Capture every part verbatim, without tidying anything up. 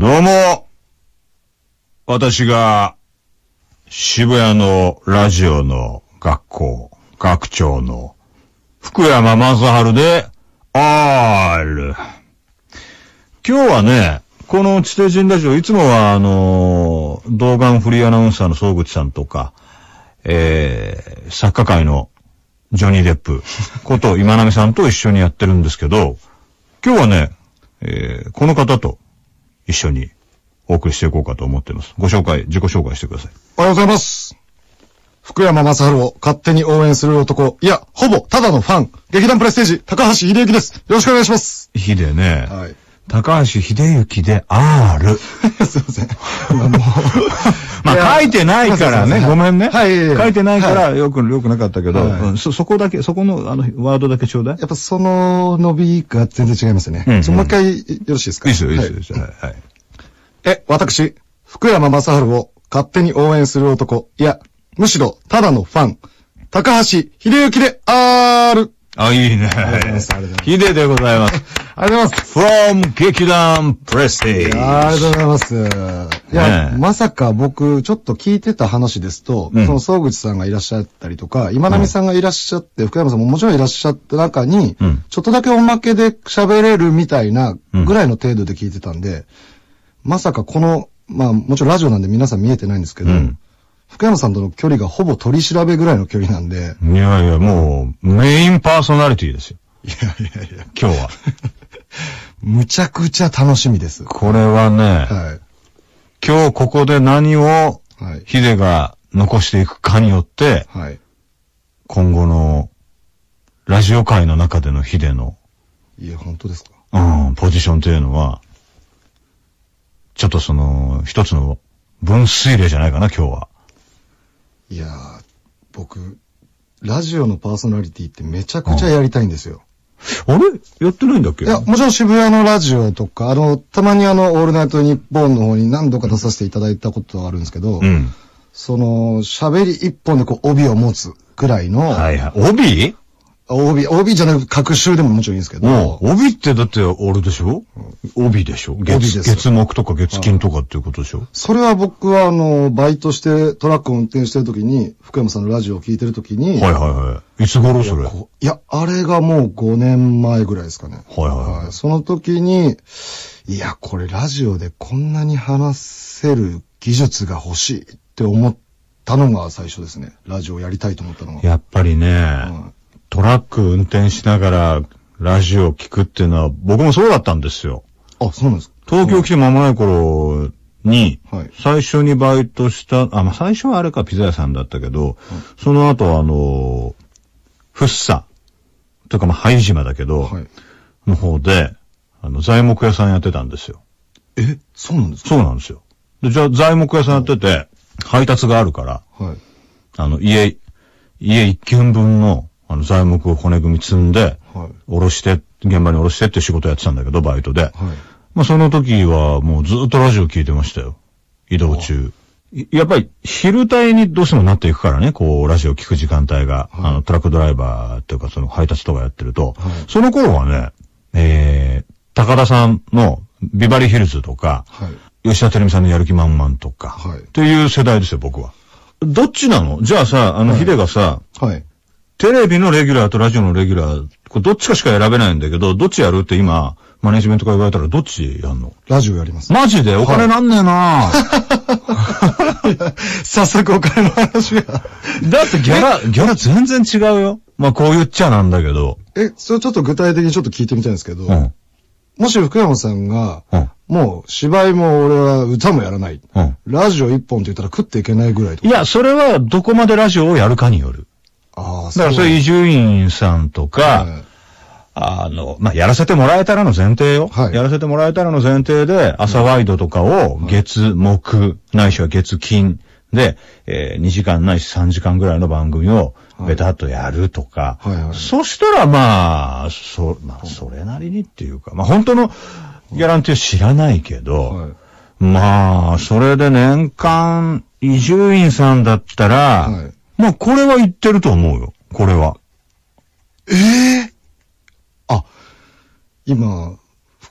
どうも、私が渋谷のラジオの学校、学長の福山雅治である。今日はね、この地底人ラジオ、いつもはあの、動画フリーアナウンサーの総口さんとか、えー、作家界のジョニー・デップこと今波さんと一緒にやってるんですけど、今日はね、えー、この方と一緒にお送りしていこうかと思っています。ご紹介、自己紹介してください。 おはようございます。福山雅治を勝手に応援する男、いや、ほぼただのファン、劇団プレステージ、高橋秀幸です。よろしくお願いします。 秀ね。 はい。 高橋秀幸で R。 すいません。まあ、もうまあ書いてないからね、ごめんね。 はい。 書いてないからよく、よくなかったけど、 はいうん、そ、そこだけ、そこのあの、ワードだけちょうだい。 やっぱその伸びが全然違いますよね。うんうん、もう一回よろしいですか？ いいですよ、いいですよ。はい。はい。 え、私、福山雅治を勝手に応援する男、いや、むしろただのファン、高橋秀幸である。 あ、いいね。ヒデでございます。 ありがとうございます。 from 劇団プレステージ。 ありがとうございます。いや、ね、まさか僕、ちょっと聞いてた話ですと、うん、その総口さんがいらっしゃったりとか、今波さんがいらっしゃって、うん、福山さんももちろんいらっしゃった中に、うん、ちょっとだけおまけで喋れるみたいなぐらいの程度で聞いてたんで、うん、まさかこの、まあもちろんラジオなんで皆さん見えてないんですけど、うん福山さんとの距離がほぼ取り調べぐらいの距離なんで。 いやいや、もう、メインパーソナリティですよ。 いやいやいや。 今日は。 むちゃくちゃ楽しみです。 これはね、はい、今日ここで何を、ヒデが残していくかによって、はい、今後の、ラジオ界の中でのヒデの、 いや、本当ですか？ うん、ポジションというのは、ちょっとその、一つの分水嶺じゃないかな、今日は。 いやー、僕、ラジオのパーソナリティってめちゃくちゃやりたいんですよ。 あれやってないんだっけ？ いや、もちろん渋谷のラジオとか、あの、たまにあの、オールナイトニッポンの方に何度か出させていただいたことがあるんですけど、うん、その、喋り一本でこう、帯を持つくらいの。 はいはい。帯？ 帯、帯じゃなく、各週でももちろんいいんですけど。 帯ってだって、あれでしょ、うん、帯でしょ月、月木とか月金とかっていうことでしょ、はい、 それは僕は、あの、バイトしてトラックを運転してるときに、福山さんのラジオを聞いてるときに。 はいはいはい。いつ頃それ？ いや、あれがもうごねんまえぐらいですかね。 はいはいはい。はい、 その時に、いや、これラジオでこんなに話せる技術が欲しいって思ったのが最初ですね。ラジオやりたいと思ったのが。 やっぱりね、うんトラック運転しながらラジオを聞くっていうのは僕もそうだったんですよ。 あ、そうなんですか。 東京来て間もない頃に、はい、最初にバイトした、あ、まあ、最初はあれかピザ屋さんだったけど、はい、その後あの、フッサ、というかまあ、ハイジマだけど、はい、の方で、あの、材木屋さんやってたんですよ。 え、そうなんですか？ そうなんですよ。で、じゃあ材木屋さんやってて、配達があるから、はい、あの、家、家一軒分の、あの、材木を骨組み積んで、はい、下ろして、現場に下ろしてって仕事やってたんだけど、バイトで。はい、まあ、その時はもうずっとラジオ聞いてましたよ。移動中。やっぱり、昼帯にどうしてもなっていくからね、こう、ラジオ聞く時間帯が、はい、あの、トラックドライバーっていうか、その配達とかやってると、はい、その頃はね、えー、高田さんのビバリーヒルズとか、はい、吉田照美さんのやる気満々とか、はい、っていう世代ですよ、僕は。どっちなの？じゃあさ、あの、ヒデがさ、はい、テレビのレギュラーとラジオのレギュラー、これどっちかしか選べないんだけど、どっちやるって今、マネジメントから言われたらどっちやんの？ ラジオやります。 マジでお金なんねえなぁ。早速お金の話が。だってギャラ、ギャラ全然違うよ。まあこう言っちゃなんだけど。 え、それちょっと具体的にちょっと聞いてみたいんですけど、うん、もし福山さんが、うん、もう芝居も俺は歌もやらない。うん、ラジオ一本って言ったら食っていけないぐらいとか。 いや、それはどこまでラジオをやるかによる。 ああ、 だからそれ伊集院さんとか、はい、あの、まあ、やらせてもらえたらの前提よ。はい、やらせてもらえたらの前提で、朝ワイドとかを月、木、ないしは月、金で、えー、にじかんないしさんじかんぐらいの番組をベタっとやるとか、はいはいはい、そしたらまあ、そ、まあ、それなりにっていうか、まあ、本当のギャランティー知らないけど、はい、まあ、それで年間、伊集院さんだったら、はいまあ、これは言ってると思うよ。これは。 ええー、あ、今、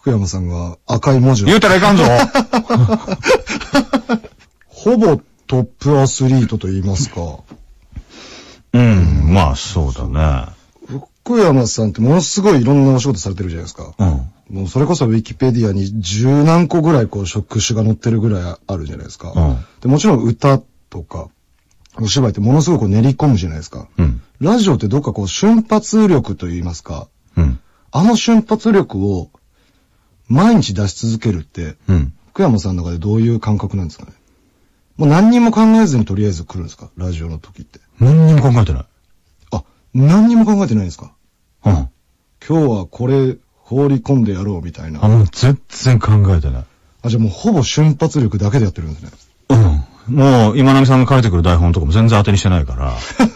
福山さんが赤い文字を。 言うたらいかんぞほぼトップアスリートと言いますか。 うん、うん、まあそうだね。 福山さんってものすごいいろんなお仕事されてるじゃないですか。うん。もうそれこそウィキペディアに十何個ぐらいこう職種が載ってるぐらいあるじゃないですか。うん。で、もちろん歌とか、お芝居ってものすごく練り込むじゃないですか。うん。ラジオってどっかこう瞬発力と言いますか。うん。あの瞬発力を毎日出し続けるって、うん。福山さんの中でどういう感覚なんですかね。もう何にも考えずにとりあえず来るんですか、ラジオの時って。 何にも考えてない。 あ、何にも考えてないんですか。うん。今日はこれ放り込んでやろうみたいな。 あ、もう全然考えてない。 あ、じゃあもうほぼ瞬発力だけでやってるんですね。 うん。もう今波さんが書いてくる台本とかも全然当てにしてないから。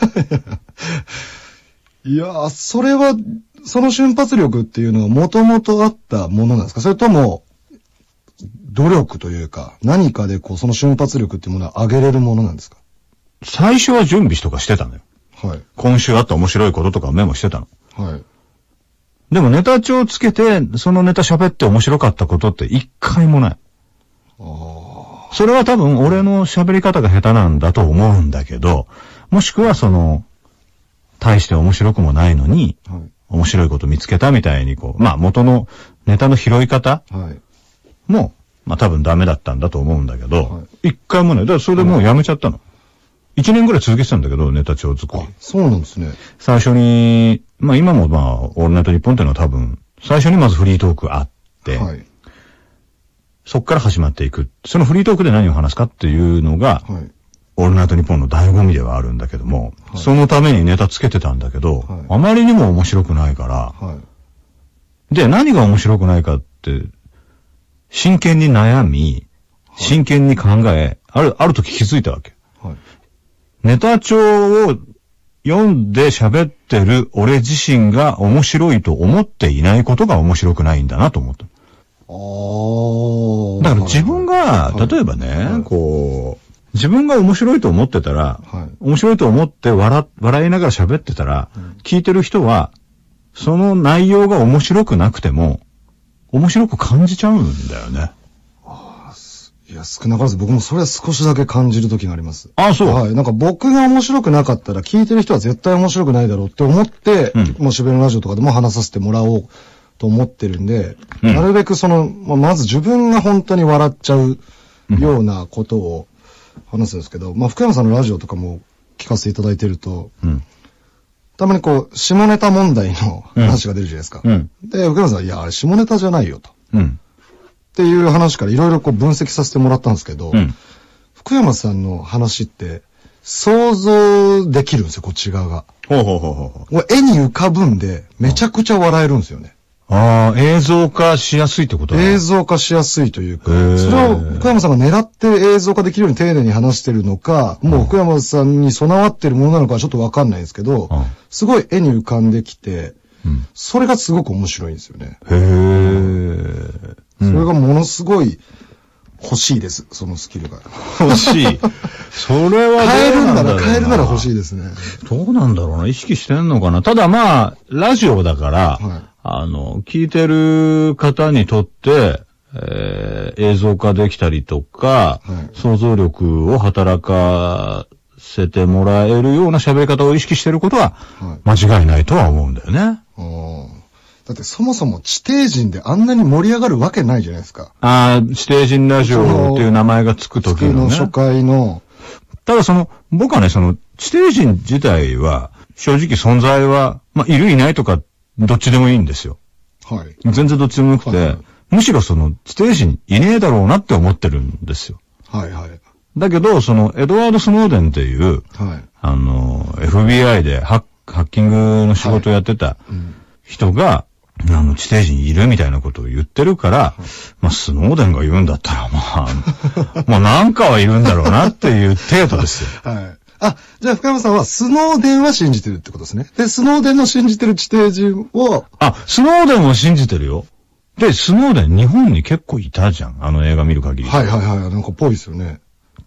いやー、それは、その瞬発力っていうのはもともとあったものなんですか、それとも、努力というか、何かでこう、その瞬発力っていうものは上げれるものなんですか？ 最初は準備とかしてたのよ。はい。今週あった面白いこととかメモしてたの。はい。でもネタ帳つけて、そのネタ喋って面白かったことって一回もない。ああ。それは多分俺の喋り方が下手なんだと思うんだけど、もしくはその、大して面白くもないのに、はい、面白いこと見つけたみたいにこう、まあ元のネタの拾い方も、はい、まあ多分ダメだったんだと思うんだけど、はい、一回もない。だからそれでもうやめちゃったの。一年ぐらい続けてたんだけど、ネタ帳作り。あ、 そうなんですね。 最初に、まあ今もまあ、オールナイトニッポンっていうのは多分、最初にまずフリートークあって、はい、そっから始まっていく。そのフリートークで何を話すかっていうのが、はい、オールナイトニッポンの醍醐味ではあるんだけども、はい、そのためにネタつけてたんだけど、はい、あまりにも面白くないから、はい、で、何が面白くないかって、真剣に悩み、真剣に考え、ある、ある時気づいたわけ。はい、ネタ帳を読んで喋ってる俺自身が面白いと思っていないことが面白くないんだなと思った。ああ。だから自分が、はい、例えばね、はい、こう、自分が面白いと思ってたら、はい、面白いと思って笑、笑いながら喋ってたら、うん、聞いてる人は、その内容が面白くなくても、面白く感じちゃうんだよね。 ああ、いや、少なからず僕もそれは少しだけ感じる時があります。 ああ、そう。 はい。なんか僕が面白くなかったら、聞いてる人は絶対面白くないだろうって思って、うん、もう渋谷のラジオとかでも話させてもらおうと思ってるんで、うん、なるべくその、まあ、まず自分が本当に笑っちゃうようなことを、話すんですけど、まあ、福山さんのラジオとかも聞かせていただいてると、うん、たまにこう、下ネタ問題の話が出るじゃないですか。うん、で、福山さんは、いや、あれ下ネタじゃないよと。うん、っていう話からいろいろこう分析させてもらったんですけど、うん、福山さんの話って、想像できるんですよ、こっち側が。ほうほうほうほう。絵に浮かぶんで、めちゃくちゃ笑えるんですよね。 ああ、映像化しやすいってことだね。 映像化しやすいというか、それを福山さんが狙って映像化できるように丁寧に話してるのか、もう福山さんに備わってるものなのかはちょっとわかんないんですけど、すごい絵に浮かんできて、うん、それがすごく面白いんですよね。へー。それがものすごい欲しいです、そのスキルが。 欲しい。それは変えるんなら変えるなら欲しいですね。 どうなんだろうな、意識してんのかな。ただまあ、ラジオだから、はい、あの、聞いてる方にとって、えー、映像化できたりとか、はい、想像力を働かせてもらえるような喋り方を意識してることは、間違いないとは思うんだよね。はい、 だってそもそも地底人であんなに盛り上がるわけないじゃないですか。 ああ、地底人ラジオっていう名前がつく時のね。 の初回の。 ただその、僕はね、その、地底人自体は、正直存在は、まあ、いるいないとか、どっちでもいいんですよ。はい。全然どっちでもよくて、はいはい、むしろその、地底人いねえだろうなって思ってるんですよ。はいはい。だけど、その、エドワード・スノーデンっていう、はい。あの、エフビーアイ でハッ、ハッキングの仕事をやってた人が、はい、うん、あの、地底人いるみたいなことを言ってるから、はい、まあ、スノーデンが言うんだったら、まあ、まあ、なんかはいるんだろうなっていう程度ですよ。はい。 あ、じゃあ深山さんはスノーデンは信じてるってことですね。で、スノーデンの信じてる地底人を。 あ、スノーデンは信じてるよ。で、スノーデン日本に結構いたじゃん。あの映画見る限り。 はいはいはい。なんかぽいですよね。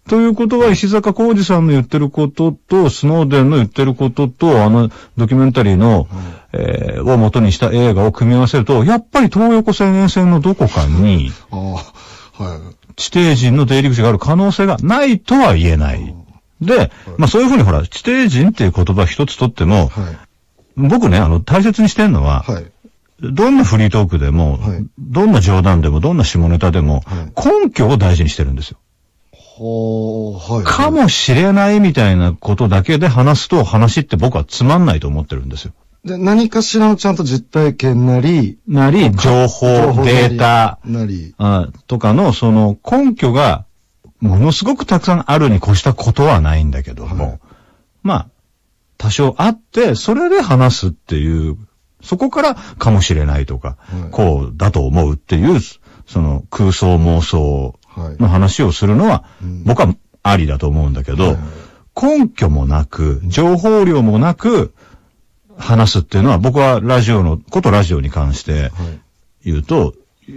ということは、石坂浩二さんの言ってることと、スノーデンの言ってることと、あの、ドキュメンタリーの、うん、えー、を元にした映画を組み合わせると、やっぱり東横線沿線のどこかに、ああ、はい。地底人の出入り口がある可能性がないとは言えない。で、はい、まあそういうふうにほら、地底人っていう言葉一つとっても、はい、僕ね、あの、大切にしてるのは、はい、どんなフリートークでも、はい、どんな冗談でも、どんな下ネタでも、はい、根拠を大事にしてるんですよ。ほー、はい。かもしれないみたいなことだけで話すと、話って僕はつまんないと思ってるんですよ。 で、何かしらのちゃんと実体験なり、 なり、情報、データ、なり、あとかの、その根拠が、ものすごくたくさんあるに越したことはないんだけども、はい、まあ、多少あって、それで話すっていう、そこからかもしれないとか、はい、こうだと思うっていう、その空想妄想の話をするのは、はい、僕はありだと思うんだけど、はい、根拠もなく、情報量もなく、話すっていうのは、僕はラジオの、ことラジオに関して言うと、はい、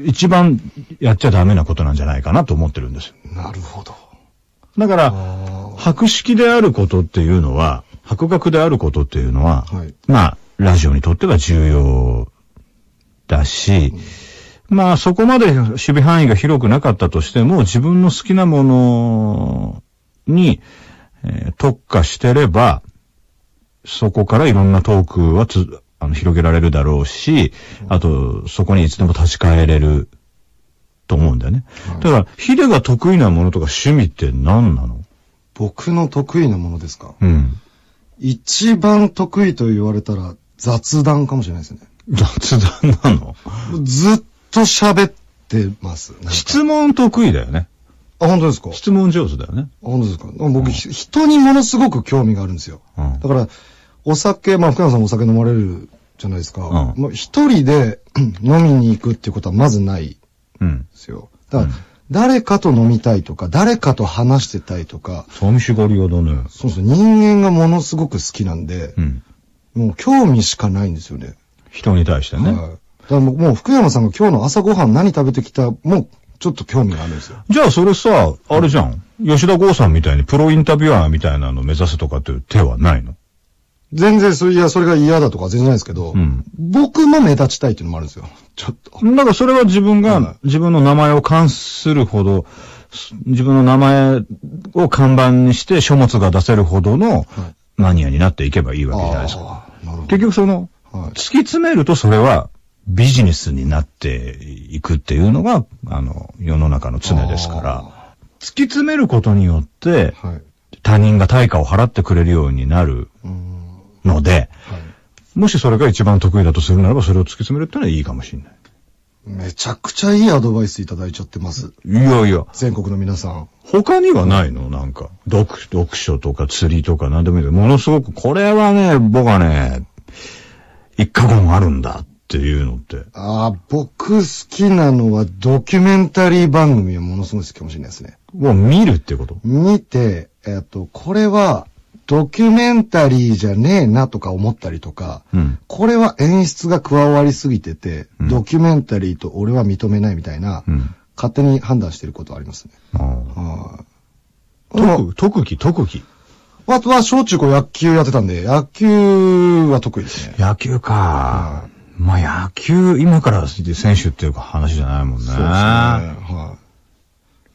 一番やっちゃダメなことなんじゃないかなと思ってるんですよ。 なるほど。 だから、博識であることっていうのは、博学であることっていうのは、はい、まあ、ラジオにとっては重要だし、うん、まあ、そこまで守備範囲が広くなかったとしても、自分の好きなものに、えー、特化してれば、そこからいろんなトークはつ、あの、広げられるだろうし、あと、そこにいつでも立ち返れると思うんだよね。はい、だから、ヒデが得意なものとか趣味って何なの？ 僕の得意なものですか？ うん。 一番得意と言われたら雑談かもしれないですね。 雑談なの？ ずっと喋ってます。 質問得意だよね。 あ、本当ですか？ 質問上手だよね。 あ、本当ですか？僕、うん、人にものすごく興味があるんですよ。うん、だから、お酒、まあ、福山さんもお酒飲まれるじゃないですか。うん、まあ、一人で飲みに行くっていうことはまずないんですよ。うん、だから、うん、誰かと飲みたいとか、誰かと話してたいとか。 寂しがり屋だね。 そうそう、人間がものすごく好きなんで、うん、もう興味しかないんですよね。 人に対してね。はい。 だからもう福山さんが今日の朝ごはん何食べてきた、もうちょっと興味があるんですよ。 じゃあそれさ、あれじゃん。うん、吉田剛さんみたいにプロインタビュアーみたいなのを目指すとかっていう手はないの？ 全然それ、いや、それが嫌だとか全然ないですけど、うん、僕も目立ちたいっていうのもあるんですよ。ちょっと。 だからそれは自分が、うん、自分の名前を冠するほど、自分の名前を看板にして書物が出せるほどのマニアになっていけばいいわけじゃないですか。結局その、はい、突き詰めるとそれはビジネスになっていくっていうのが、あの、世の中の常ですから、突き詰めることによって、はい、他人が対価を払ってくれるようになるので、はい、もしそれが一番得意だとするならば、それを突き詰めるってのはいいかもしれない。 めちゃくちゃいいアドバイスいただいちゃってます。 いやいや。 全国の皆さん。 他にはないの？なんか、読、読書とか釣りとか何でもいいけど、ものすごく、これはね、僕はね、一過言あるんだっていうのって。 ああ、僕好きなのはドキュメンタリー番組はものすごい好きかもしれないですね。 もう見るってこと？ 見て、えっと、これは、ドキュメンタリーじゃねえなとか思ったりとか、うん、これは演出が加わりすぎてて、うん、ドキュメンタリーと俺は認めないみたいな、うん、勝手に判断してることはありますね。 あ特特技、特技。 あとは小中高野球やってたんで、野球は得意ですね。 野球か。うん、まあ野球、今から選手っていう話じゃないもんね。そうですね。はい、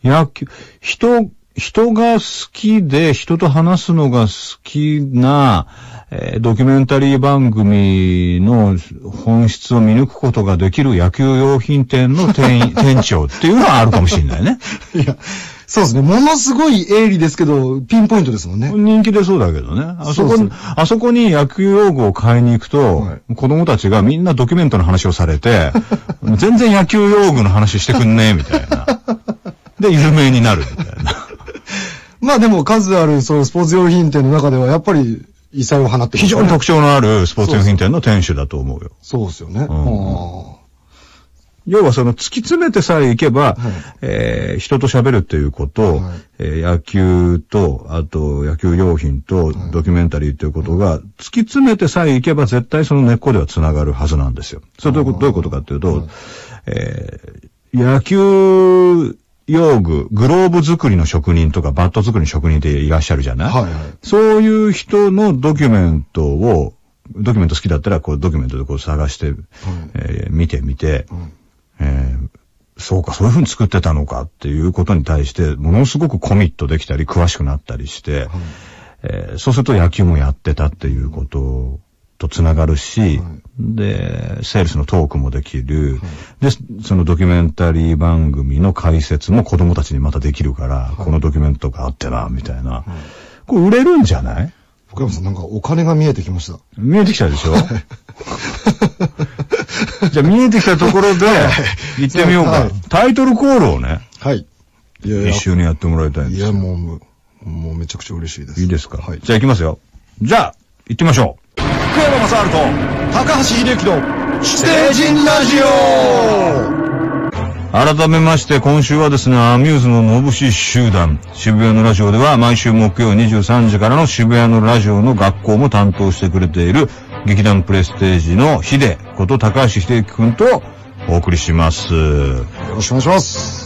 野球、人、人が好きで、人と話すのが好きな、えー、ドキュメンタリー番組の本質を見抜くことができる野球用品店の店店長っていうのはあるかもしれないね。 いや、そうですね。ものすごい鋭利ですけど、ピンポイントですもんね。 人気でそうだけどね。あそこに、あそこに野球用具を買いに行くと、はい、子供たちがみんなドキュメントの話をされて、全然野球用具の話してくんねえ、みたいな。で、有名になるみたいな。 まあでも数あるそのスポーツ用品店の中ではやっぱり異彩を放ってますね。 非常に特徴のあるスポーツ用品店の店主だと思うよ。 そうですよね。うん、 要はその突き詰めてさえいけば、はい、えー、人と喋るっていうこと、はい、えー、野球と、あと野球用品とドキュメンタリーっていうことが、はい、突き詰めてさえいけば絶対その根っこでは繋がるはずなんですよ。それどういうこと、どういうことかっていうと、はい、えー、野球用具、グローブ作りの職人とかバット作りの職人っていらっしゃるじゃない？ はいはい。 そういう人のドキュメントを、ドキュメント好きだったら、こう、ドキュメントでこう探して、はい、えー、見てみて、うん、えー、そうか、そういう風に作ってたのかっていうことに対して、ものすごくコミットできたり、詳しくなったりして、はい、えー、そうすると野球もやってたっていうこととつながるし、はい、で、セールスのトークもできる、はい、で、そのドキュメンタリー番組の解説も子供たちにまたできるから、はい、このドキュメントがあってな、みたいな。はい、これ売れるんじゃない？ 福山さん、なんかお金が見えてきました。 見えてきたでしょ？じゃあ見えてきたところで、行ってみようか。はい、タイトルコールをね。 はい。 いやいや一緒にやってもらいたいんですよ。 いや、もう、もうめちゃくちゃ嬉しいです。 いいですか？はい。じゃあ行きますよ。じゃあ、行ってみましょう。福山雅治と、高橋秀樹の、地底人ラジオ。改めまして、今週はですね、アミューズののぶし集団、渋谷のラジオでは、毎週木曜にじゅうさんじからの渋谷のラジオの学校も担当してくれている、劇団プレステージの秀こと高橋秀樹くんとお送りします。よろしくお願いします。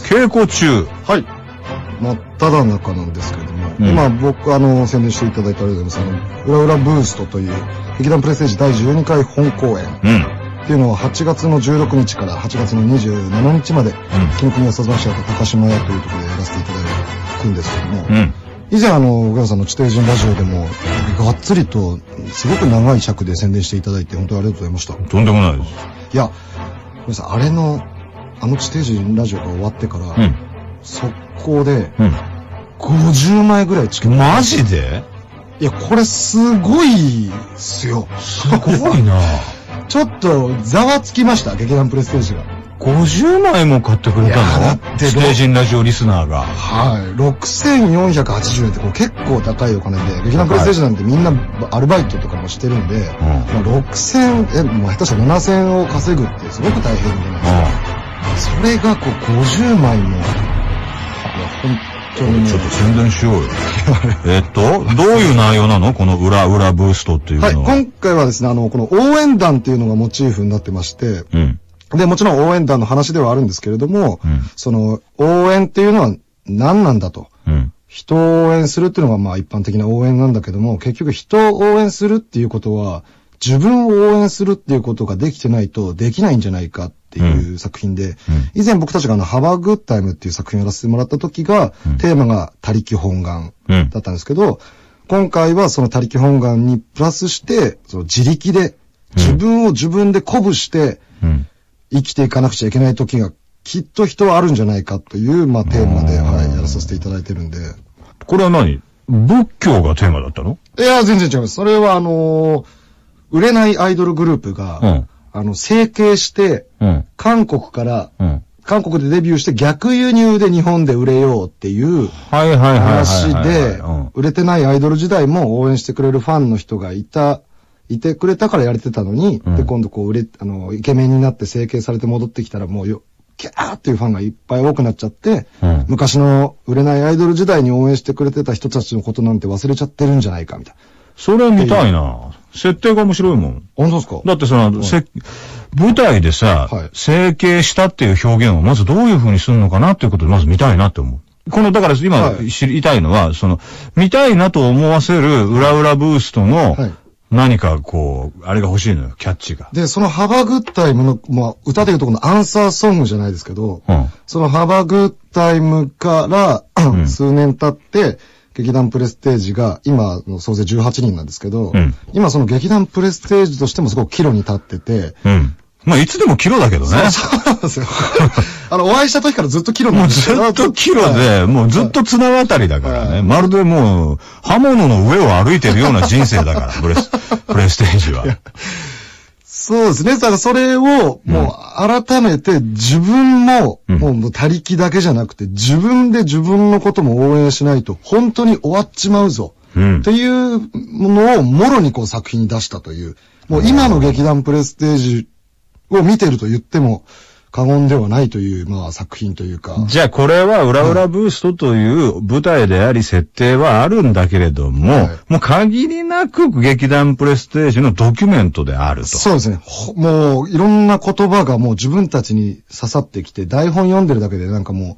稽古中。 はい。真っ只中なんですけれども、うん、今僕、あの、宣伝していただいたありがとうございます。あの、裏裏ブーストという、劇団プレステージだいじゅうにかい本公演。うん。っていうのをはちがつのじゅうろくにちからはちがつのにじゅうしちにちまで、紀ノ国屋殺橋と高島屋というところでやらせていただくんですけども、うん、以前あの、小川さんの地底人ラジオでも、がっつりと、すごく長い尺で宣伝していただいて、本当にありがとうございました。 とんでもないです。 いや、小川さん、あれの、あの地底人ラジオが終わってから、うん、速攻で、ごじゅうまいぐらいチケット。 マジで？ いや、これすごいっすよ。 すごいなちょっと、ざわつきました、劇団プレステージが。 ごじゅうまいも買ってくれたの？だって、地底人ラジオリスナーが。 はい。ろくせんよんひゃくはちじゅうえんってこう結構高いお金で、劇団プレステージなんてみんなアルバイトとかもしてるんで、うん、まあ、ろくせんえん、もう下手したらななせんえんを稼ぐってすごく大変じゃないですか。うん、それがこうごじゅうまいも、いや、本当にちょっと宣伝しようよ。えっと、どういう内容なの？この裏裏ブーストっていうのは。 はい、今回はですね、あの、この応援団っていうのがモチーフになってまして、うん、で、もちろん応援団の話ではあるんですけれども、うん、その、応援っていうのは何なんだと。うん、人を応援するっていうのがまあ一般的な応援なんだけども、結局人を応援するっていうことは、自分を応援するっていうことができてないとできないんじゃないかっていう作品で、うん、以前僕たちがあの、ハバーグッタイムっていう作品をやらせてもらった時が、うん、テーマが他力本願だったんですけど、うん、今回はその他力本願にプラスして、その自力で、自分を自分で鼓舞して、生きていかなくちゃいけない時がきっと人はあるんじゃないかという、まあテーマで、はい、やらさせていただいてるんで。 これは何？仏教がテーマだったの？ いや、全然違います。それはあのー、売れないアイドルグループが、うん、あの、整形して、うん、韓国から、うん、韓国でデビューして逆輸入で日本で売れようっていう話で、売れてないアイドル時代も応援してくれるファンの人がいた、いてくれたからやれてたのに、うん、で、今度こう売れ、あの、イケメンになって整形されて戻ってきたらもうよ、キャーっていうファンがいっぱい多くなっちゃって、うん、昔の売れないアイドル時代に応援してくれてた人たちのことなんて忘れちゃってるんじゃないかみたいな。 それ見たいな。設定が面白いもん。 本当ですか？ だってその、はい、せ舞台でさ、はい、整形したっていう表現をまずどういう風にするのかなっていうことでまず見たいなって思う。この、だから今、はい、知りたいのは、その、見たいなと思わせる裏裏ブーストの、はい、何かこう、あれが欲しいのよ、キャッチが。 で、そのハバグッタイムの、まあ、歌でいうとこのアンサーソングじゃないですけど、うん、そのハバグッタイムから、うん、数年経って、劇団プレステージが、今の総勢じゅうはちにんなんですけど、うん、今その劇団プレステージとしてもすごく岐路に立ってて、うん、 まあ、いつでも岐路だけどね。 そう、そうなんですよ。あの、お会いした時からずっと岐路なんですよ。もうずっと岐路で、はい、もうずっと綱渡りだからね。はい、まるでもう、刃物の上を歩いてるような人生だから、プレス、プレステージは。 そうですね。だからそれを、もう改めて自分も、うん、もう他力だけじゃなくて、自分で自分のことも応援しないと、本当に終わっちまうぞ。うん、っていうものをもろにこう作品に出したという、もう今の劇団プレステージを見てると言っても過言ではないという、まあ作品というか。 じゃあこれは裏裏ブーストという舞台であり設定はあるんだけれども、はい、もう限りなく劇団プレステージのドキュメントであると。 そうですね。もういろんな言葉がもう自分たちに刺さってきて、台本読んでるだけでなんかもう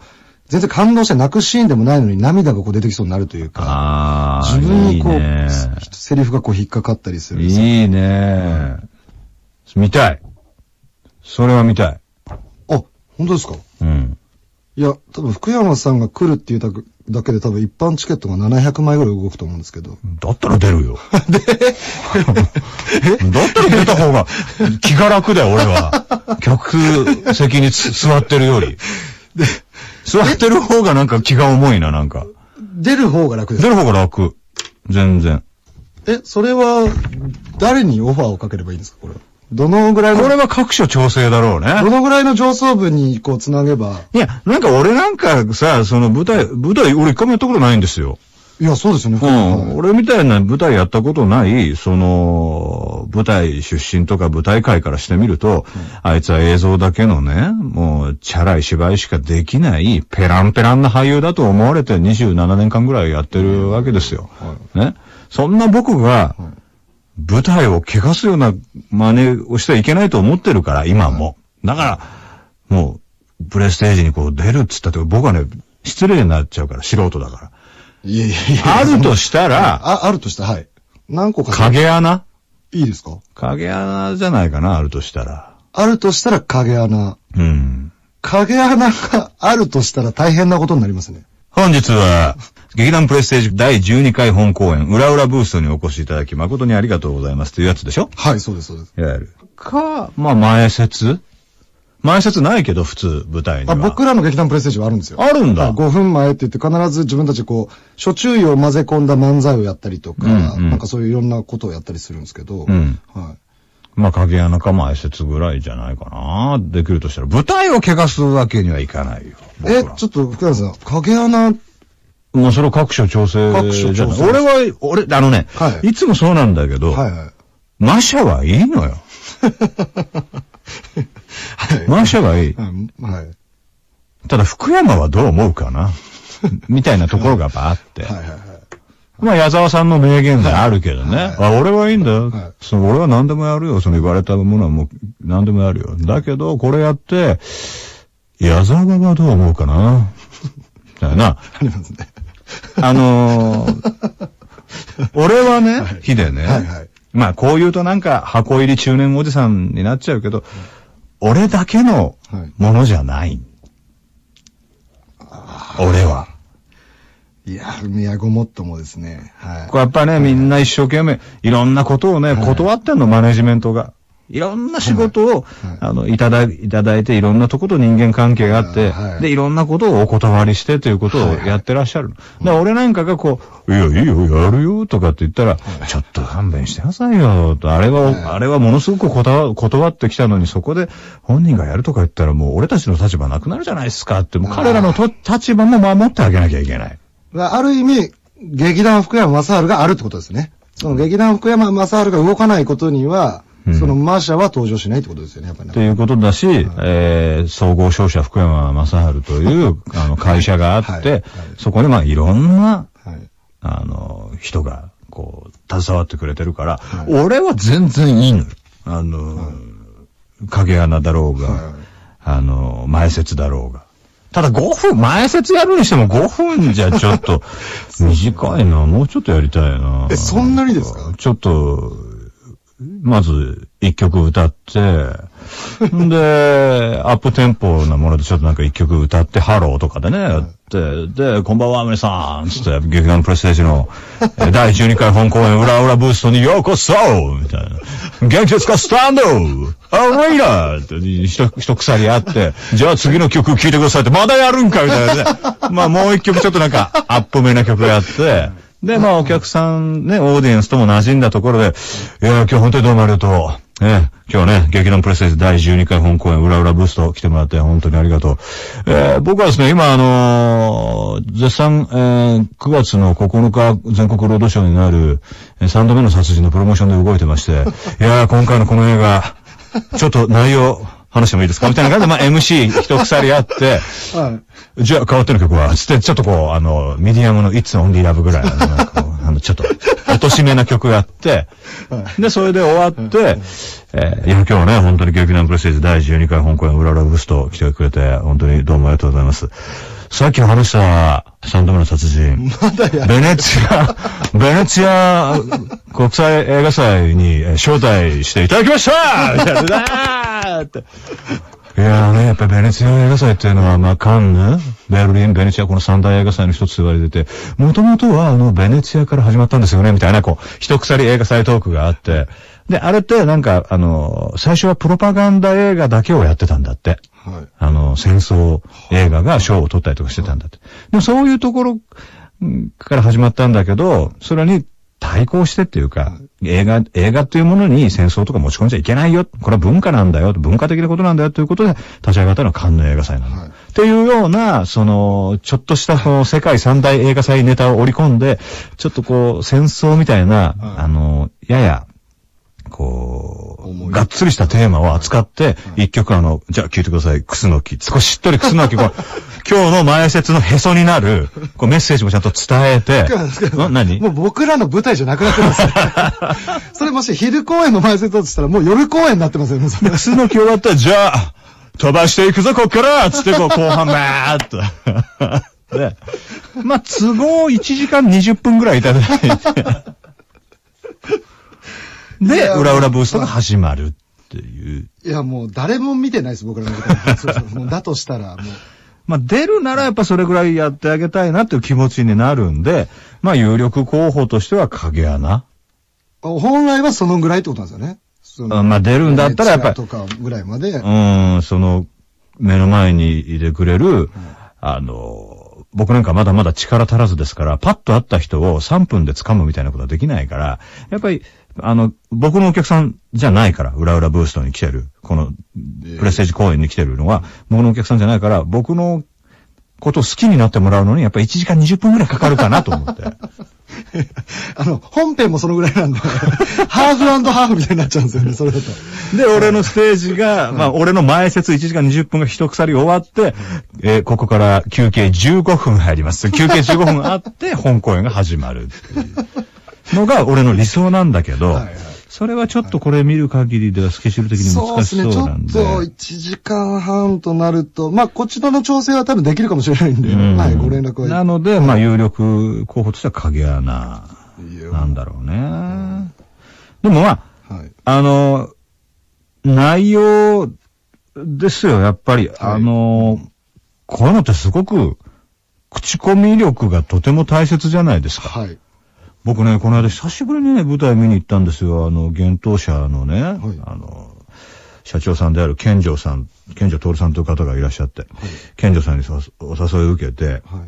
全然感動して泣くシーンでもないのに涙がこう出てきそうになるというか、 あ自分にこう、 いいね、 セリフがこう引っかかったりする。 いいね、うん、見たい。それは見たい。 あ、本当ですか？ うん。 いや、多分福山さんが来るっていうだけで多分一般チケットがななひゃくまいぐらい動くと思うんですけど。 だったら出るよ。でだったら出た方が気が楽だよ、俺は。客席に座ってるより。で、座ってる方がなんか気が重いな、なんか。 出る方が楽ですか？ 出る方が楽。全然。 え、それは、誰にオファーをかければいいんですか、これは。どのぐらいの。 これは各所調整だろうね。 どのぐらいの上層部にこう繋げば。 いや、なんか俺なんかさ、その舞台、舞台、俺一回もやったことないんですよ。 いや、そうですよね。 うん。俺みたいな舞台やったことない、その、舞台出身とか舞台界からしてみると、うん、あいつは映像だけのね、もう、チャラい芝居しかできない、ペランペランな俳優だと思われてにじゅうななねんかんぐらいやってるわけですよ。はい、ね。そんな僕が、はい、舞台を汚すような真似をしてはいけないと思ってるから、今も。だから、もう、プレステージにこう出るっつったって、僕はね、失礼になっちゃうから、素人だから。 いやいやいや。 あるとしたら、 あ、あるとしたら、はい。何個か。 影穴？ いいですか？ 影穴じゃないかな、あるとしたら。 あるとしたら影穴。 うん。 影穴があるとしたら大変なことになりますね。 本日は、劇団プレステージだいじゅうにかい本公演、裏裏ブーストにお越しいただき誠にありがとうございますというやつでしょ？はい、 そうです、そうです。 やる。か、まあ、前説前説ないけど、普通、舞台には。 あ、僕らの劇団プレステージはあるんですよ。 あるんだ。 ごふんまえって言って必ず自分たちこう、諸注意を混ぜ込んだ漫才をやったりとか、うんうん、なんかそういういろんなことをやったりするんですけど、うん、はい。 まあ、影穴か前説ぐらいじゃないかな。できるとしたら、舞台を汚すわけにはいかないよ。 え、ちょっと、福山さん、影穴、 もうそれ各所調整じゃない。各所調整。俺は、俺、あのね、はい、いつもそうなんだけど、はいはい、マシャはいいのよ。はい、マシャはいい。はい。ただ、福山はどう思うかなみたいなところがあって。はいはいはい。まあ、矢沢さんの名言であるけどね。はいはい、あ、俺はいいんだよ。はい、その俺は何でもやるよ。その言われたものはもう何でもやるよ。だけど、これやって、矢沢はどう思うかなみたいな。ありますね。あのー、俺はね、はい、日でね、はいはい、まあ、こう言うとなんか箱入り中年おじさんになっちゃうけど、はい、俺だけのものじゃない。はい、俺は。 いや、宮ごもっともですね。はい。 これやっぱね、みんな一生懸命、いろんなことをね、はい、断ってんの、マネジメントが。いろんな仕事を、はいはい、あの、いただい、いただいて、いろんなとこと人間関係があって、はい、で、いろんなことをお断りしてということをやってらっしゃる。はいはい、だから俺なんかがこう、いや、いいよ、やるよ、とかって言ったら、はい、ちょっと勘弁してくださいよ、と。あれは、はい、あれはものすごく断、断ってきたのに、そこで本人がやるとか言ったら、もう俺たちの立場なくなるじゃないですかって、もう彼らのと立場も守ってあげなきゃいけない。 ある意味、劇団福山雅治があるってことですね。その劇団福山雅治が動かないことには、うん、そのマーシャは登場しないってことですよね、やっぱり、ね。 ということだし、はい、えー、総合商社福山雅治というあの会社があって、はいはい、そこにまあいろんな、はい、あの、人が、こう、携わってくれてるから、はい、俺は全然いいのよ。あの、はい、影穴だろうが、はい、あの、前説だろうが。ただごふん、前説やるにしてもごふんじゃちょっと短いな。もうちょっとやりたいな。 え、そんなにですか？ ちょっと、まず一曲歌って、で、アップテンポなものでちょっとなんか一曲歌って、ハローとかでね、やって、で、こんばんは皆さんつって、劇団プレステージのだいじゅうにかい本公演裏裏ブーストにようこそみたいな。元気ですかスタンドアリーナって一、一鎖あって、じゃあ次の曲聴いてくださいって、まだやるんかみたいなね。まあもう一曲ちょっとなんかアップめな曲やって、で、まあお客さんね、オーディエンスとも馴染んだところで、いや、今日本当にどうもありがとう。ええ、今日ね、劇団プレステージだいじゅうにかい本公演、裏裏ブースト来てもらって本当にありがとう。えー、僕はですね、今あのー、絶賛、えー、くがつのここのか全国ロードショーになる、えー、さんどめの殺人のプロモーションで動いてまして、いやー、今回のこの映画、ちょっと内容、話してもいいですかみたいな感じで、まあ、エムシー 一鎖あって、はい、じゃあ、変わっての曲は、つって、ちょっとこう、あの、ミディアムの It's Only Love ぐらいの、なんかこう、あの、ちょっと、歌落としめな曲があって、はい、で、それで終わって、はい、えー、いや、今日はね、本当に劇団プレステージだいじゅうにかい本公演ウララブースト来てくれて、本当にどうもありがとうございます。さっき話した三度目の殺人。まだやベネツィア、ベネツィア国際映画祭に招待していただきましたみたいなって。いやーね、やっぱりベネツィア映画祭っていうのは、まあ、カンヌ、ベルリン、ベネツィア、この三大映画祭の一つと言われてて、もともとはあの、ベネツィアから始まったんですよね、みたいな、こう、一鎖映画祭トークがあって、で、あれってなんか、あの、最初はプロパガンダ映画だけをやってたんだって。はい。あの、戦争映画が賞を取ったりとかしてたんだって。でもそういうところから始まったんだけど、それに対抗してっていうか、映画、映画っていうものに戦争とか持ち込んじゃいけないよ。これは文化なんだよ。文化的なことなんだよということで立ち上がったのがカンヌ映画祭なの。はい。っていうような、その、ちょっとしたその世界三大映画祭ネタを織り込んで、ちょっとこう、戦争みたいな、はい、あの、やや、こう、がっつりしたテーマを扱って、一曲あの、じゃあ聴いてください。クスノキ。少ししっとりクスノキ。こう今日の前説のへそになる、こうメッセージもちゃんと伝えて。何もう僕らの舞台じゃなくなってます。それもし昼公演の前説だとしたらもう夜公演になってますよね。 クスノキ終わったら、じゃあ、飛ばしていくぞ、こっからつってこう後半バーっと。で、まあ、都合いちじかんにじゅっぷんぐらいいただいて。で、裏裏ブーストが始まるっていう。 いや、もう誰も見てないです、僕らの舞台。そうそう。もうだとしたら、もう。 まあ、出るならやっぱそれぐらいやってあげたいなっていう気持ちになるんで、まあ、有力候補としては影穴。 本来はそのぐらいってことなんですよね。 そのまあ、出るんだったらやっぱり。 とかぐらいまで。 うん、その、目の前にいてくれる、うん、あの、僕なんかまだまだ力足らずですから、パッと会った人をさんぷんで掴むみたいなことはできないから、やっぱり、あの、僕のお客さんじゃないから、裏裏ブーストに来てる、この、プレステージ公演に来てるのは、僕のお客さんじゃないから、僕のことを好きになってもらうのに、やっぱりいちじかんにじゅっぷんくらいかかるかなと思って。 あの、本編もそのぐらいなんで、ハーフ&ハーフみたいになっちゃうんですよね、それだと。 で、俺のステージが、まあ、俺の前説いちじかんにじゅっぷんが一鎖終わって、えー、ここから休憩じゅうごふん入ります。休憩じゅうごふんあって、本公演が始まるっていう。のが俺の理想なんだけど、はいはい、それはちょっとこれ見る限りではスケジュール的に難しそうなんで。 そうですね、ちょっといちじかんはんとなると、まあこちらの調整は多分できるかもしれないんで、うん、はい、ご連絡は。 なので、まあ有力候補としては影穴なんだろうね。うん、でもまあ、はい、あの、内容ですよ、やっぱり。はい、あの、こういうのってすごく、口コミ力がとても大切じゃないですか。はい。僕ね、この間久しぶりにね、舞台見に行ったんですよ。あの、幻冬舎のね、はい、あの、社長さんである健城さん、健城徹さんという方がいらっしゃって、はい、健城さんにお誘いを受けて、はい、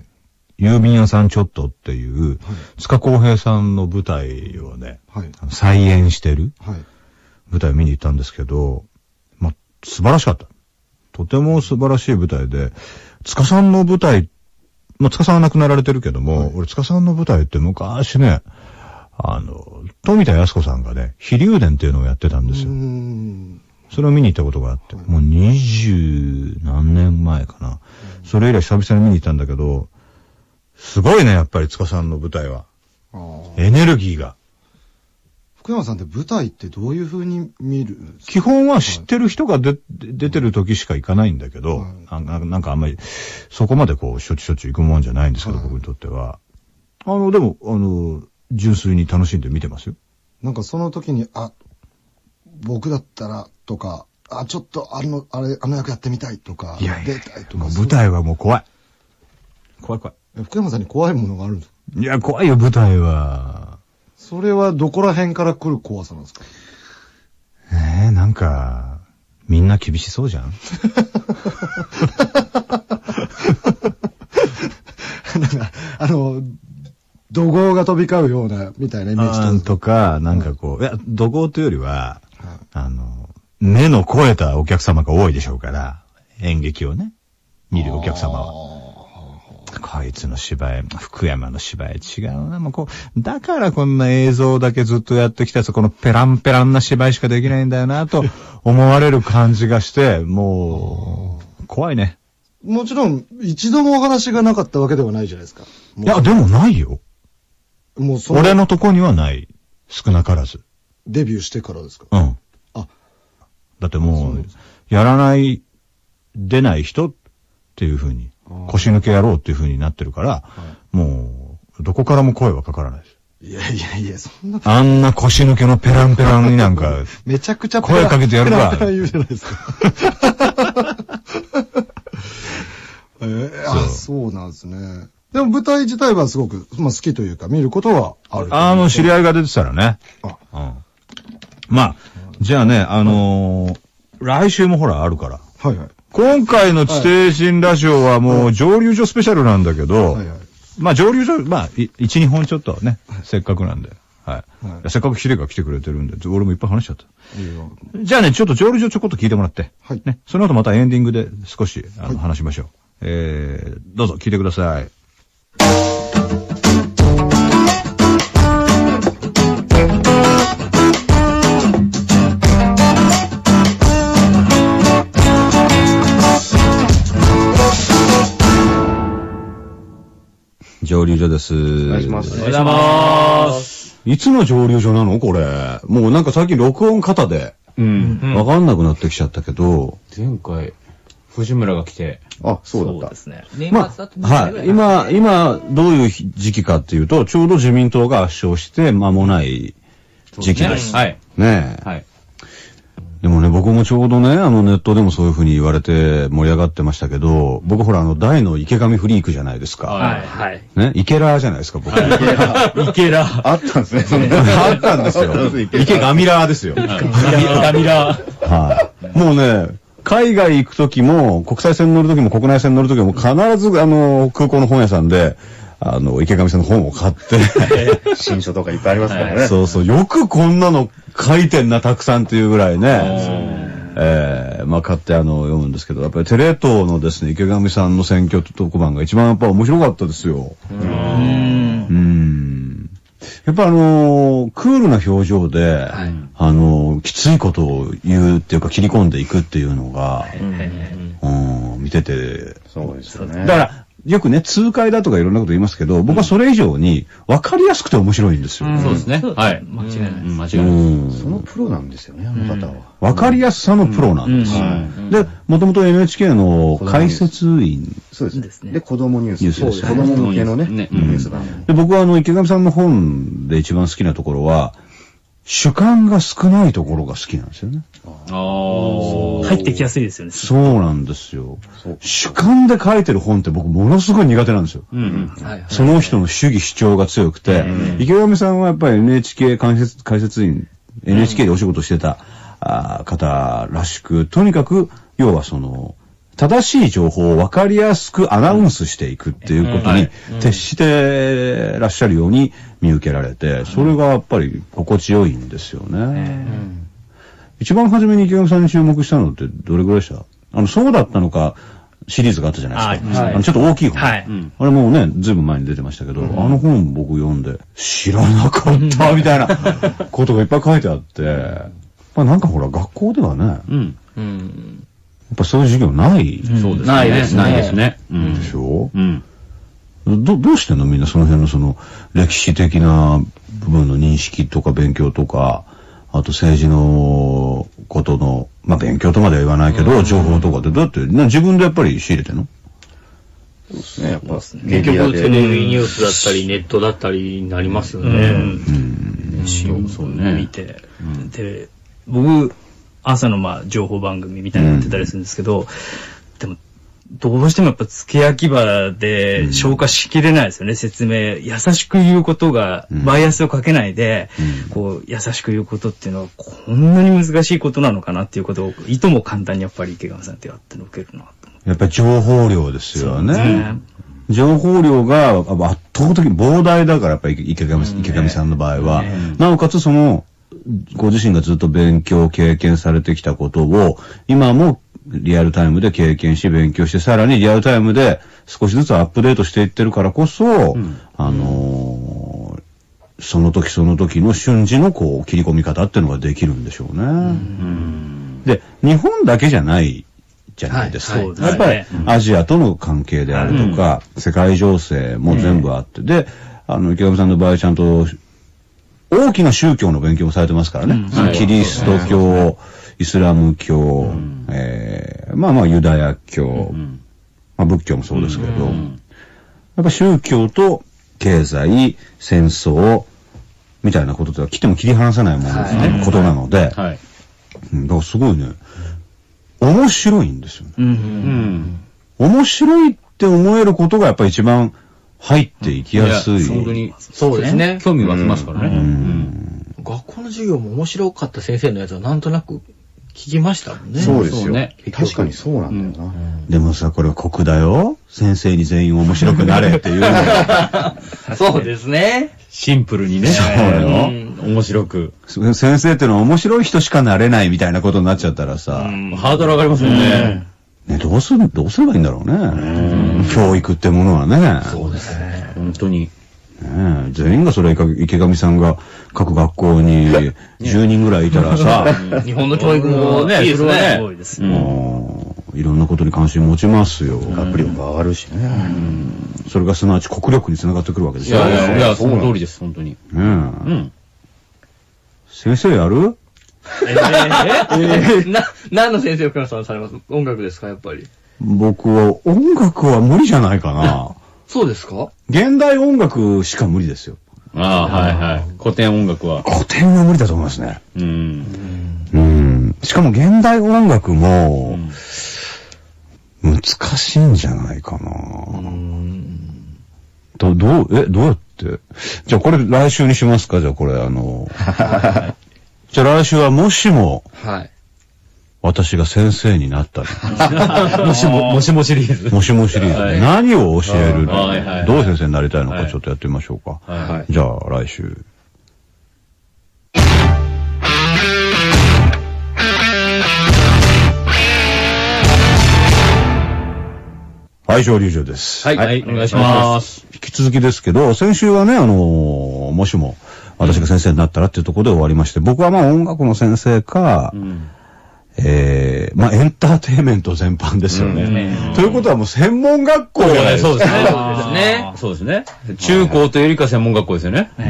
郵便屋さんちょっとっていう、はい、塚公平さんの舞台をね、はい、再演してる、はい、舞台を見に行ったんですけど、ま、素晴らしかった。とても素晴らしい舞台で、塚さんの舞台まあ、塚さんは亡くなられてるけども、はい、俺、塚さんの舞台って昔ね、あの、富田靖子さんがね、飛龍伝っていうのをやってたんですよ。それを見に行ったことがあって、はい、もう二十何年前かな。それ以来久々に見に行ったんだけど、すごいね、やっぱり塚さんの舞台は。エネルギーが。 福山さんって舞台ってどういう風に見るんですか？ 基本は知ってる人が出、出てる時しか行かないんだけど、はい、あなんかあんまり、そこまでこう、しょっちゅうしょっちゅう行くもんじゃないんですけど、はい、僕にとっては。あの、でも、あの、純粋に楽しんで見てますよ。 なんかその時に、あ、僕だったら、とか、あ、ちょっとあの、あれ、あの役やってみたいとか、 いやいや出たいとか。 もう舞台はもう怖い。怖い怖い。 福山さんに怖いものがあるんですか？ いや、怖いよ、舞台は。 それはどこら辺から来る怖さなんですか？ ええー、なんか、みんな厳しそうじゃんなんか、あの、怒号が飛び交うような、みたいなイメージととか、なんかこう、いや、怒号というよりは、はい、あの、目の超えたお客様が多いでしょうから、演劇をね、見るお客様は。こいつの芝居、福山の芝居違うな。もうこう、だからこんな映像だけずっとやってきたやつ、このペランペランな芝居しかできないんだよな、と思われる感じがして、もう、怖いね。 もちろん、一度もお話がなかったわけではないじゃないですか。 いや、でもないよ。 もうそ俺のとこにはない。少なからず。 デビューしてからですか？ うん。あ。だってもう、やらない、出ない人っていう風に、腰抜けやろうっていう風になってるから、はい、もう、どこからも声はかからないです。 いやいやいや、そんな。 あんな腰抜けのペランペランになんか、 めちゃくちゃ声かけてやるか。 ペランペラン言うじゃないですか。えー、あ、そうなんですね。でも舞台自体はすごく、まあ、好きというか見ることはある。 あの、知り合いが出てたらね。あ、うん。まあ、じゃあね、あのー、来週もほらあるから。 はいはい。 今回の地底人ラジオはもう蒸留所スペシャルなんだけど、はいはい、まあ蒸留所、まあ、いち、にほんちょっとね、せっかくなんで。はい。はい、せっかくヒデが来てくれてるんで、俺もいっぱい話しちゃった。じゃあね、ちょっと蒸留所ちょこっと聞いてもらって。はい。ね。その後またエンディングで少し、あの、はい、話しましょう。えー、どうぞ聞いてください。蒸留所です。 お願いします。 おはようございます。 いつの蒸留所なのこれ。もうなんか最近録音型で。うん。わかんなくなってきちゃったけど。 前回、藤村が来て。 あ、そうだった。そうですね。年末だと、 まあ、はい。今、今、どういう時期かっていうと、ちょうど自民党が圧勝して間もない時期です。 はい。 ねえ。はい。でもね、僕もちょうどね、あのネットでもそういう風に言われて盛り上がってましたけど、僕ほらあの大の池上フリークじゃないですか。 はい。はい。 ね、池ラーじゃないですか、僕。 池ラー。池ラー。 あったんですね、それ。 あったんですよ。池上ラーですよ。池上ラー。 はい。もうね、海外行くときも、国際線乗るときも国内線乗るときも必ずあの空港の本屋さんで、あの、池上さんの本を買って。 新書とかいっぱいありますからね。 そうそう。よくこんなの書いてんな、たくさんっていうぐらいね。えー、まあ買ってあの、読むんですけど、やっぱりテレ東のですね、池上さんの選挙特番が一番やっぱ面白かったですよ。うん。うん。やっぱあのー、クールな表情で、はい、あのー、きついことを言うっていうか切り込んでいくっていうのが、うん、見てて。 そうですよね。 だから、よくね、痛快だとかいろんなこと言いますけど、僕はそれ以上に分かりやすくて面白いんですよ。 そうですね。はい。間違いない。間違いない。 そのプロなんですよね、あの方は。 分かりやすさのプロなんですよ。で、もともと エヌエイチケー の解説員。 そうですね。で、子供ニュース。ニュースです。子供向けのね、ニュース番組。 で、僕はあの、池上さんの本で一番好きなところは、主観が少ないところが好きなんですよね。 ああ。入ってきやすいですよね。 そうなんですよ。主観で書いてる本って僕ものすごい苦手なんですよ。その人の主義主張が強くて、池上さんはやっぱり エヌエイチケー 解説、解説員、エヌエイチケー でお仕事してた、あ方らしく、とにかく、要はその、正しい情報を分かりやすくアナウンスしていくっていうことに徹してらっしゃるように見受けられて、それがやっぱり心地よいんですよね。一番初めに池上さんに注目したのってどれぐらいでした？あの、そうだったのかシリーズがあったじゃないですか。はい、あのちょっと大きい本。はい、あれもうね、ずいぶん前に出てましたけど、うん、あの本僕読んで、知らなかったみたいなことがいっぱい書いてあって、まあなんかほら学校ではね、うんうんやっぱそういう授業ない、 うん、そうですね。ないですね。ないですね。 うん、でしょうん。ど、どうしてんのみんなその辺のその歴史的な部分の認識とか勉強とか、あと政治のことの、まあ勉強とまでは言わないけど、うん、情報とかってどうやって、自分でやっぱり仕入れてんの？ そうですね。やっぱ、結局テレビニュースだったり、ネットだったりになりますよね。うん。うん。そうね。見て。で、僕、朝のまあ情報番組みたいなのやってたりするんですけど、うん、でもどうしてもやっぱ付け焼き場で消化しきれないですよね、うん、説明。優しく言うことが、うん、バイアスをかけないで、うん、こう優しく言うことっていうのはこんなに難しいことなのかなっていうことをいとも簡単にやっぱり池上さんってやってのけるなと思って。 やっぱり情報量ですよね。ね情報量が圧倒的に膨大だからやっぱり池上、池上さんの場合は、ね、なおかつそのご自身がずっと勉強、経験されてきたことを、今もリアルタイムで経験し、勉強して、さらにリアルタイムで少しずつアップデートしていってるからこそ、うん、あのー、その時その時の瞬時のこう、切り込み方っていうのができるんでしょうね。うん、で、日本だけじゃないじゃないですか。はいはい、やっぱりアジアとの関係であるとか、うん、世界情勢も全部あって、で、 あの、池上さんの場合ちゃんと、大きな宗教の勉強もされてますからね。うん、キリスト教、ね、イスラム教、うん、えー、まあまあユダヤ教、うん、まあ仏教もそうですけれど、うん、やっぱ宗教と経済、戦争、みたいなことでは切っても切り離せないものですね、はい、ことなので、はい、うん、だからすごいね、面白いんですよね。うんうん、面白いって思えることがやっぱり一番入っていきやすい。 本当に。そうですね。興味湧きますからね。うんうん、 学校の授業も面白かった先生のやつはなんとなく聞きましたもんね。 そうですよね。確かにそうなんだよな。うん、 でもさ、これは国だよ。先生に全員面白くなれっていうのそうですね。 シンプルにね。 そうよ。 面白く。 先生っていうのは面白い人しかなれないみたいなことになっちゃったらさ。 ハードル上がりますよね。 ね、どうする、どうすればいいんだろうね。教育ってものはね。 そうですね。本当に。 ね、全員がそれ池上さんが各学校にじゅうにんぐらいいたらさ。 日本の教育もね、いいですね。 すごいですね。 いろんなことに関心持ちますよ。 学力が上がるしね。 それがすなわち国力につながってくるわけですよ。 いやいや、いや、その通りです、本当に。 うん。先生やる？ えー、な、何の先生をクラスされます？音楽ですか、やっぱり。 僕は音楽は無理じゃないかな。 そうですか？ 現代音楽しか無理ですよ。 ああ、はいはい。古典音楽は。 古典は無理だと思いますね。うん。うん。しかも現代音楽も、難しいんじゃないかな。ど、どう、え、どうやって。じゃあこれ来週にしますか？じゃあこれあの。じゃあ来週はもしも、はい。私が先生になったら。 もしも、もしもシリーズ。 もしもシリーズ。はい、何を教える、はいはい、どう先生になりたいのかちょっとやってみましょうか。はいはい、じゃあ来週。はい、上流場です。 はい、はい、お願いします。 引き続きですけど、先週はね、あのー、もしも、私が先生になったらっていうところで終わりまして、僕はまあ音楽の先生か、うん、えー、まあエンターテインメント全般ですよね。うん、ということはもう専門学校じゃないですか。 そうですね。そうですね。中高というよりか専門学校ですよね。うん、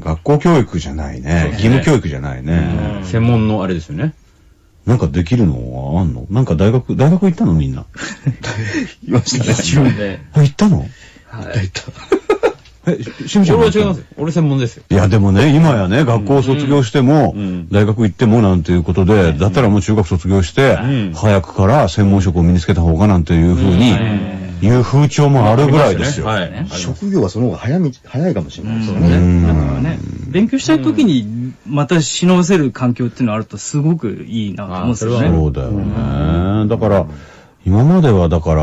学校教育じゃないね。義務教育じゃないね。 専門のあれですよね。 なんかできるのはあんの？なんか大学、大学行ったのみんな。 いましたね。 自分で。 あ、行ったの？ はい。行った。 え、しみちゃん俺は違いますよ。俺専門ですよ。 いや、でもね、今やね、学校を卒業しても、大学行ってもなんていうことで、だったらもう中学卒業して、早くから専門職を身につけた方がなんていうふうに、いう風潮もあるぐらいですよ。はい。 職業はその方が早み、早いかもしれないですよね。だからね、勉強したい時に、また忍せる環境っていうのがあるとすごくいいなと思うんですよね。 そうだよね。だから、今まではだから、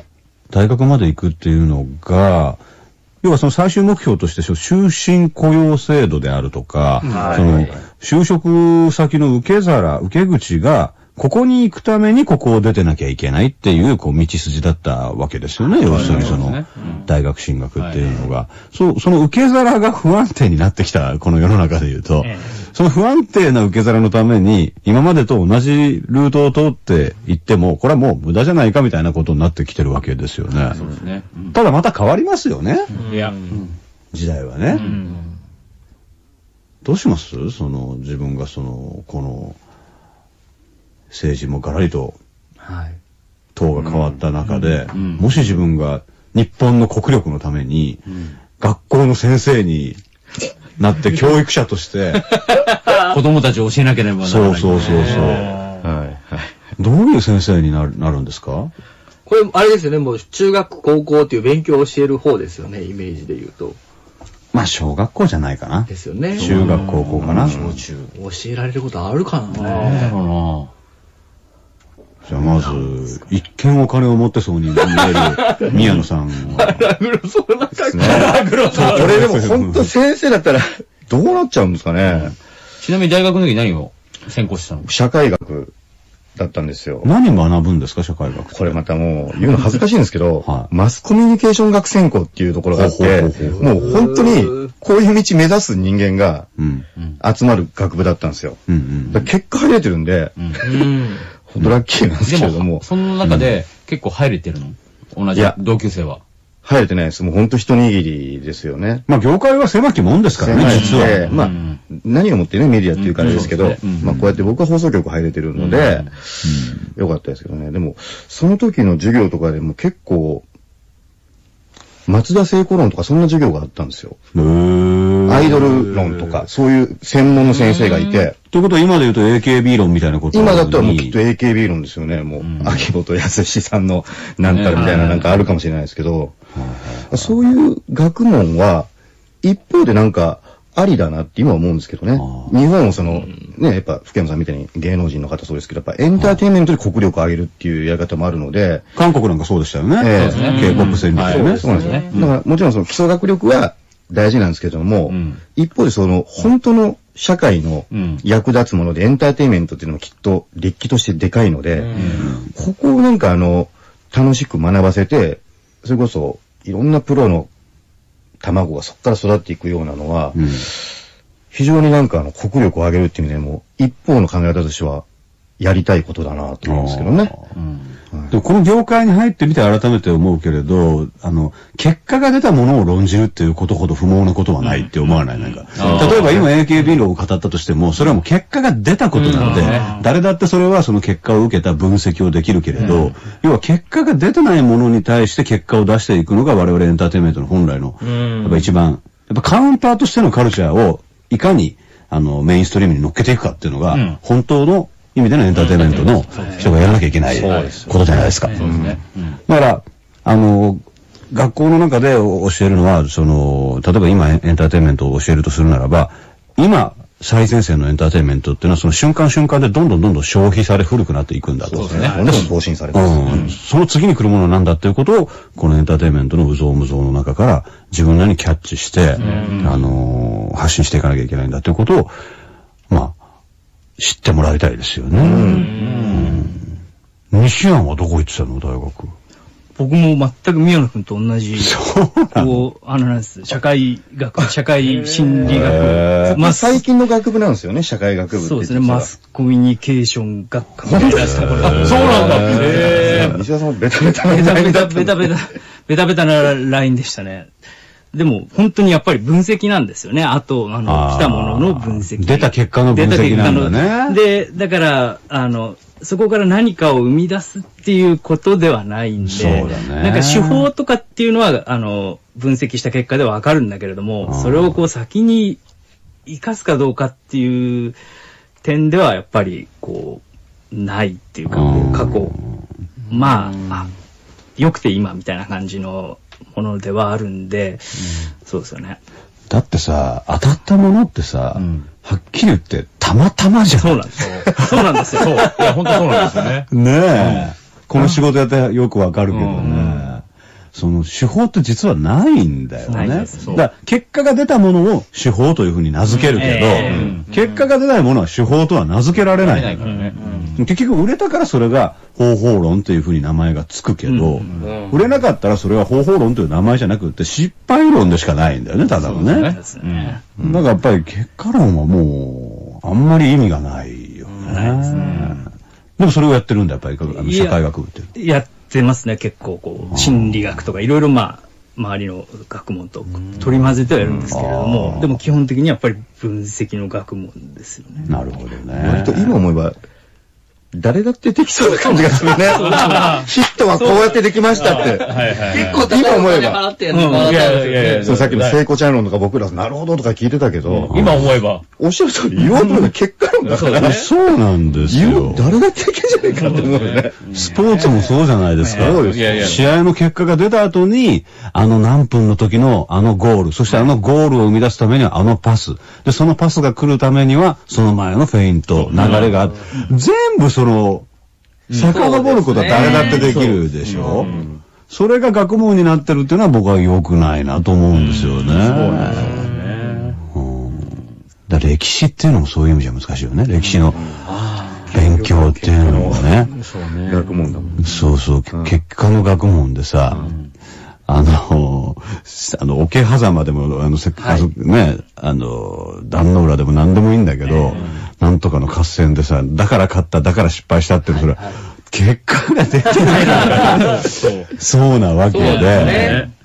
大学まで行くっていうのが、要はその最終目標として終身雇用制度であるとか、はい、その就職先の受け皿、受け口が、ここに行くためにここを出てなきゃいけないっていう、こう、道筋だったわけですよね。要するにその、大学進学っていうのが。そう、その受け皿が不安定になってきた、この世の中で言うと、その不安定な受け皿のために、今までと同じルートを通って行っても、これはもう無駄じゃないかみたいなことになってきてるわけですよね。そうですね。ただまた変わりますよね。いや、時代はね。どうしますその、自分がその、この、政治もガラリと党が変わった中で、もし自分が日本の国力のために、学校の先生になって教育者として子供たちを教えなければならない。 そうそうそうそう。はい、どういう先生になる、なるんですか？ これあれですよね、もう中学高校っていう勉強を教える方ですよね、イメージで言うと。 まあ小学校じゃないかな。 ですよね。 中学高校かな。小中教えられることあるかな。 じゃあまず、一見お金を持ってそうに見える宮野さんは。 腹黒そうな感じ。 腹黒そう。俺でも本当先生だったら、どうなっちゃうんですかね。 ちなみに大学の時何を専攻したの？ 社会学だったんですよ。 何学ぶんですか、社会学？ これまたもう、言うの恥ずかしいんですけど、はい、マスコミュニケーション学専攻っていうところがあって、もう本当に、こういう道目指す人間が、集まる学部だったんですよ。うんうん、結果入れてるんで、うんほんとラッキーなんですけれども。 その中で結構入れてるの？同じ同級生は。 入れてないです。もうほんと一握りですよね。 まあ業界は狭きもんですからね、実は。 まあ、何をもってね、メディアっていうからですけど、まあこうやって僕は放送局入れてるので、よかったですけどね。でも、その時の授業とかでも結構、松田聖子論とかそんな授業があったんですよ。アイドル論とか、そういう専門の先生がいて。 ということは今で言うと エーケービー 論みたいなこと今だったらもうきっと エーケービー 論ですよね。もう、秋元康さんのなんたらみたいななんかあるかもしれないですけど、そういう学問は、一方でなんか、ありだなって今思うんですけどね。日本もその、ね、やっぱ福山さんみたいに芸能人の方そうですけど、やっぱエンターテインメントで国力を上げるっていうやり方もあるので。 韓国なんかそうでしたよね。 ええ。 K-ポップ 戦略ね。 そうなんですね。だからもちろんその基礎学力は大事なんですけども、一方でその本当の社会の役立つものでエンターテインメントっていうのもきっと歴史としてでかいので、ここをなんかあの、楽しく学ばせて、それこそいろんなプロの卵がそこから育っていくようなのは、うん、非常になんかあの国力を上げるっていう意味でも、一方の考え方としてはやりたいことだなと思うんですけどね。 うんはい、でもこの業界に入ってみて改めて思うけれど、あの、結果が出たものを論じるっていうことほど不毛なことはないって思わない、なんか。例えば今 エーケービー 論を語ったとしても、それはもう結果が出たことなんで、誰だってそれはその結果を受けた分析をできるけれど、要は結果が出てないものに対して結果を出していくのが我々エンターテインメントの本来の、やっぱ一番、やっぱカウンターとしてのカルチャーをいかに、あの、メインストリームに乗っけていくかっていうのが、本当の意味でのエンターテインメントの人がやらなきゃいけないことじゃないですか。だから、あの、学校の中で教えるのは、その、例えば今エンターテインメントを教えるとするならば、今、最前線のエンターテインメントっていうのはその瞬間瞬間でどんどんどんどん消費され古くなっていくんだと。 そうですね。どんどん更新されてます、 うん。その次に来るものは何だっていうことを、このエンターテインメントの有象無象の中から自分なりにキャッチして、あのー、発信していかなきゃいけないんだということを、まあ、知ってもらいたいですよね。うんうん、西安はどこ行ってたの大学。 僕も全く宮野君と同じ。そうなの？あのなんです。社会学、社会心理学。 まあ最近の学部なんですよね、社会学部って。 そうですね、マスコミュニケーション学科みたいなところ。 そうなんだ。へぇ西田さんもベタベタなベタベタ、ベタベタ、ベタベタなラインでしたね。でも、本当にやっぱり分析なんですよね。あと、あの、来たものの分析。 出た結果の分析なんだね。 で、だから、あの、そこから何かを生み出すっていうことではないんで、そうだね。なんか手法とかっていうのは、あの、分析した結果ではわかるんだけれども、それをこう先に生かすかどうかっていう点では、やっぱり、こう、ないっていうか、こう過去、まあ、良くて今みたいな感じのものではあるんで、うん、そうですよね。 だってさ、当たったものってさ、うん、はっきり言ってたまたまじゃん。 そうなんですよ。そうなんですよ。そう。いや、本当そうなんですよね。 ねえ、うん。この仕事やってよくわかるけどね。うんその手法って実はないんだよね。だから結果が出たものを手法というふうに名付けるけど、えー、結果が出ないものは手法とは名付けられない。結局売れたからそれが方法論というふうに名前がつくけど、うんうん、売れなかったらそれは方法論という名前じゃなくて失敗論でしかないんだよね、ただのね。そうですね。うん、だからやっぱり結果論はもうあんまり意味がないよね。ないですね。でもそれをやってるんだ、やっぱり社会学部って。 やってますね、結構こう、心理学とかいろいろまあ、周りの学問と取り混ぜてはやるんですけれども、でも基本的にやっぱり分析の学問ですよね。 なるほどね。 割と今思えば、誰だってできそうな感じがするね。ヒットはこうやってできましたって。結構今思えば。いやいやいや。そう、さっきの聖子ちゃん論とか僕ら、なるほどとか聞いてたけど。 今思えば。 おっしゃる通り、言わんのが結果論だからね。 そうなんですよ。 誰だってできるじゃないかって思うよね。 スポーツもそうじゃないですか。そうです。試合の結果が出た後に、あの何分の時のあのゴール、そしてあのゴールを生み出すためにはあのパス。で、そのパスが来るためには、その前のフェイント、流れが、全部その、遡ることは誰だってできるでしょ、うん、それが学問になってるっていうのは僕は良くないなと思うんですよね。うん、そうなんですよね。うん、だ歴史っていうのもそういう意味じゃ難しいよね。歴史の勉強っていうのもね。 そうね。学問だもん。 そうそう、うん、結果の学問でさ、うん、あの、あの、桶狭間でも、あの、せっかくね、あの、壇ノ浦でも何でもいいんだけど、えー、なんとかの合戦でさ、だから勝った、だから失敗したっていうのは、結果が出てないからそうなわけで、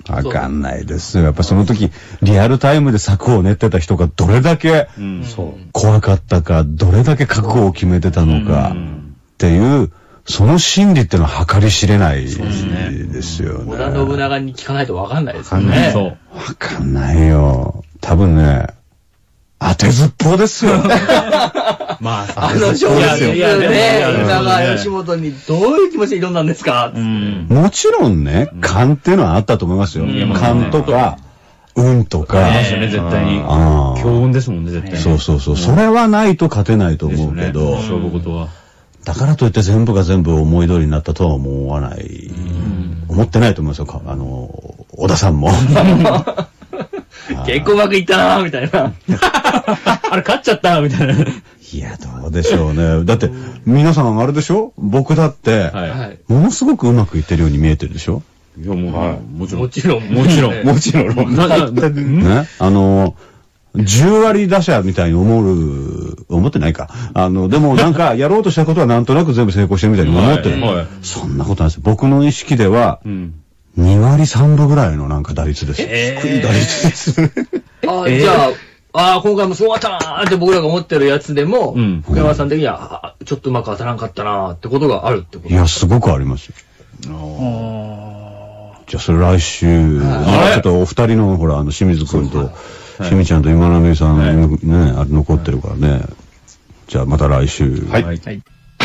わかんないですよ。やっぱその時、リアルタイムで策を練ってた人がどれだけ怖かったか、どれだけ覚悟を決めてたのかっていう、その心理ってのは計り知れないですよね。 織田信長に聞かないとわかんないですよね。 そう。わかんないよ。多分ね、当てずっぽうですよ。 まあ、あの小説でね、長吉本にどういう気持ちで挑んだんですか、うん、 もちろんね、勘っていうのはあったと思いますよ。勘とか、運とか。 ありますよね、絶対に。強運ですもんね、絶対に。 そうそうそう。それはないと勝てないと思うけど。 勝負事は。 だからといって全部が全部思い通りになったとは思わない。思ってないと思いますよ、あの、小田さんも。 結構うまくいったなぁ、みたいな。 あれ、勝っちゃったみたいな。 いや、どうでしょうね。だって、皆さんあれでしょ僕だって、ものすごくうまくいってるように見えてるでしょいや、もう、はい、もちろん。 もちろん。 もちろん。もちろん。 ね、あの、じゅう割打者みたいに思う、思ってないか。あの、でもなんか、やろうとしたことはなんとなく全部成功してるみたいに思ってる。そんなことないです。僕の意識では、に割さんぶぐらいのなんか打率です。 えー、 低い打率です。 あ、えー、じゃあ、ああ、今回もすごかったなーって僕らが思ってるやつでも、うん、福山さん的には、ちょっとうまく当たらんかったなーってことがあるってことですか？ いや、すごくありますよ。あじゃあ、それ来週、はい、ちょっとお二人の、ほら、あの、清水くんと、清水ちゃんと今波さん、はい、ね、あれ残ってるからね。じゃあ、また来週。 はい。はい。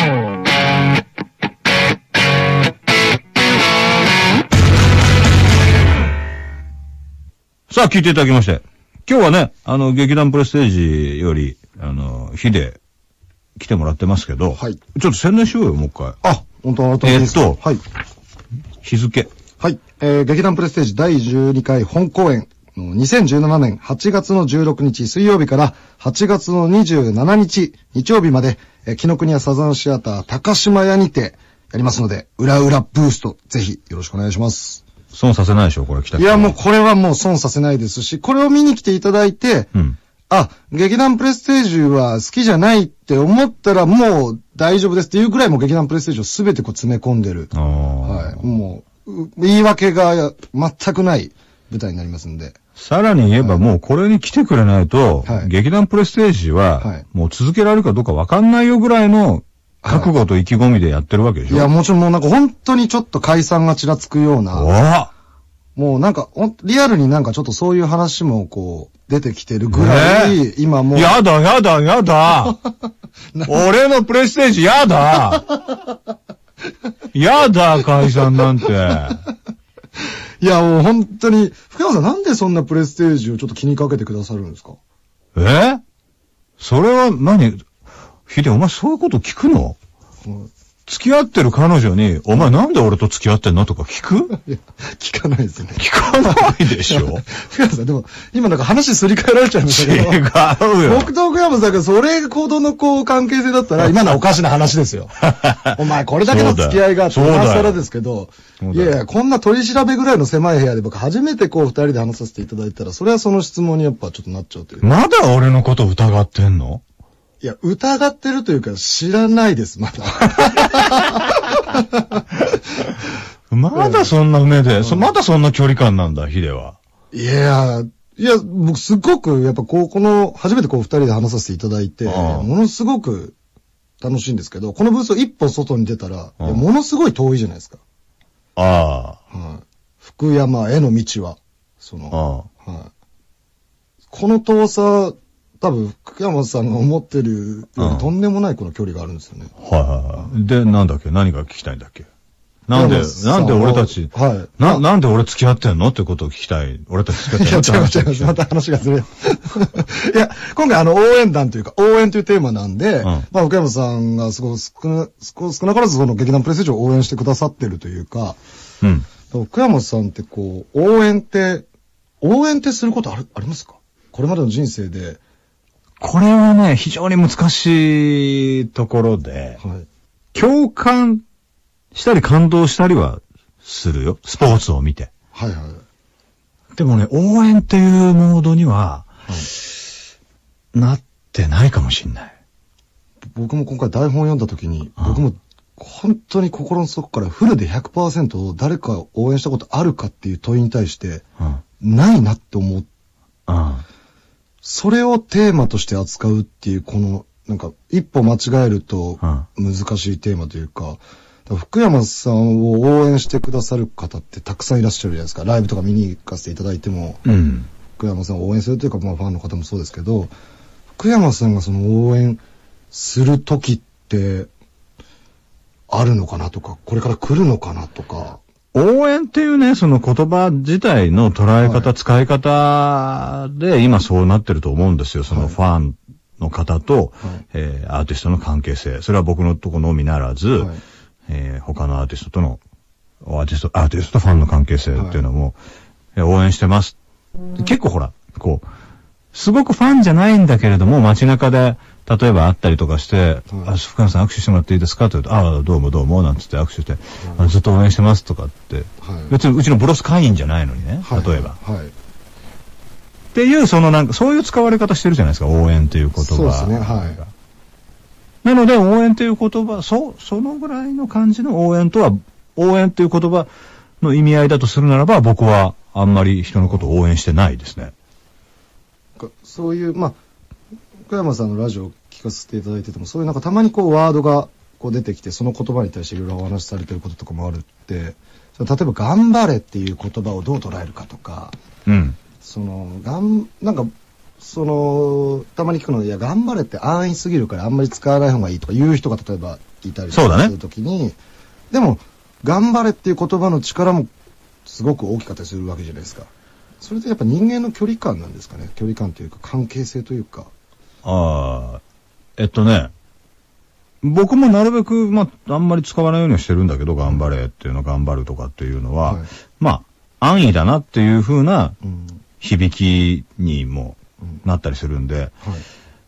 さあ、聞いていただきまして。今日はね、あの、劇団プレステージより、あの、ヒデ、来てもらってますけど、はい。ちょっと宣伝しようよ、もう一回。 あ、本当改めて。 えっと、はい。日付。 はい。えー、劇団プレステージだいじゅうにかい本公演、にせんじゅうななねんはちがつのじゅうろくにち水曜日からはちがつのにじゅうしちにち日曜日まで、えー、紀ノ国屋サザンシアター高島屋にてやりますので、裏裏ブースト、ぜひよろしくお願いします。 損させないでしょこれ来た人。 いや、もうこれはもう損させないですし、これを見に来ていただいて、うん、あ、劇団プレステージは好きじゃないって思ったらもう大丈夫ですっていうぐらいもう劇団プレステージをすべてこう詰め込んでる。はい。もう、言い訳が全くない舞台になりますんで。 さらに言えばもうこれに来てくれないと、はい、劇団プレステージは、もう続けられるかどうかわかんないよぐらいの覚悟と意気込みでやってるわけでしょ、 はい、いや、もちろんもうなんか本当にちょっと解散がちらつくような。もうなんか、リアルになんかちょっとそういう話もこう、出てきてるぐらい、ね、今もう。 やだ、やだ、やだ。俺のプレステージやだ。やだ、解散なんて。 いや、もう本当に、福山さんなんでそんなプレステージをちょっと気にかけてくださるんですか？ えそれは何ヒデ、お前そういうこと聞くの？うん、付き合ってる彼女に、お前なんで俺と付き合ってんのとか聞く？ いや、聞かないですね。 聞かないでしょ福山さん、でも、今なんか話すり替えられちゃいましたけど。 違うよ。 僕と福山さんがそれほどのこう関係性だったら、今のはおかしな話ですよ。お前これだけの付き合いがあって、今更ですけど、いやいや、こんな取り調べぐらいの狭い部屋で僕初めてこう二人で話させていただいたら、それはその質問にやっぱちょっとなっちゃうという。 まだ俺のこと疑ってんの？ いや、疑ってるというか知らないです、まだ。 まだそんな目で、うん、まだそんな距離感なんだ、ヒデは。 いや、いや、僕すごく、やっぱこう、この、初めてこう二人で話させていただいて、ものすごく楽しいんですけど、このブースを一歩外に出たら、ものすごい遠いじゃないですか。 ああ。 はい。福山への道は、その、はい。この遠さ、多分、福山さんが思ってるよりとんでもないこの距離があるんですよね。 はいはいはい。で、なんだっけ何が聞きたいんだっけなんで、なんで俺たち、はい。な、なんで俺付き合ってんのってことを聞きたい。俺たち付き合ってんのって話。いや、違う違う違う。また話がずれ。いや、今回あの、応援団というか、応援というテーマなんで、うん、まあ、福山さんがすごい少な、少なからずその劇団プレステージを応援してくださってるというか、うん。福山さんってこう、応援って、応援ってすることある、ありますか？これまでの人生で。 これはね、非常に難しいところで、はい、共感したり感動したりはするよ。スポーツを見て。 はいはい。 でもね、応援っていうモードには、はい、なってないかもしんない。 僕も今回台本読んだ時に、僕も本当に心の底からフルで ひゃくパーセント 誰かを応援したことあるかっていう問いに対して、うん、ないなって思う。うん、それをテーマとして扱うっていう、この、なんか、一歩間違えると難しいテーマというか、うん、福山さんを応援してくださる方ってたくさんいらっしゃるじゃないですか。ライブとか見に行かせていただいても、うん、福山さんを応援するというか、まあファンの方もそうですけど、福山さんがその応援するときって、あるのかなとか、これから来るのかなとか。 応援っていうね、その言葉自体の捉え方、はい、使い方で今そうなってると思うんですよ。そのファンの方と、はいえー、アーティストの関係性。それは僕のとこのみならず、はいえー、他のアーティストとの、アーティスト、アーティストとファンの関係性っていうのも、はい、応援してます。結構ほら、こう、すごくファンじゃないんだけれども、街中で、例えば会ったりとかして、はい、あ、福山さん握手してもらっていいですかと言うと、ああ、どうもどうも、なんつって握手して、はい、ずっと応援してますとかって、はい、別にうちのブロス会員じゃないのにね、例えば。はいはい、っていう、そのなんか、そういう使われ方してるじゃないですか、応援という言葉。そうですね、はい。なので、応援という言葉、そう、そのぐらいの感じの応援とは、応援という言葉の意味合いだとするならば、僕はあんまり人のことを応援してないですね。 そういう、まあ、福山さんのラジオを聞かせていただいてても、そういうなんかたまにこうワードがこう出てきて、その言葉に対していろいろお話しされてることとかもあるって、例えば頑張れっていう言葉をどう捉えるかとか、うん。その、がん、なんか、その、たまに聞くので、いや、頑張れって安易すぎるからあんまり使わない方がいいとか言う人が例えばいたりするときに、ね、でも、頑張れっていう言葉の力もすごく大きかったりするわけじゃないですか。それってやっぱ人間の距離感なんですかね。距離感というか関係性というか。 ああ、えっとね、僕もなるべく、まあ、あんまり使わないようにはしてるんだけど、頑張れっていうの、頑張るとかっていうのは、はい、まあ、安易だなっていう風な響きにもなったりするんで、うんはい、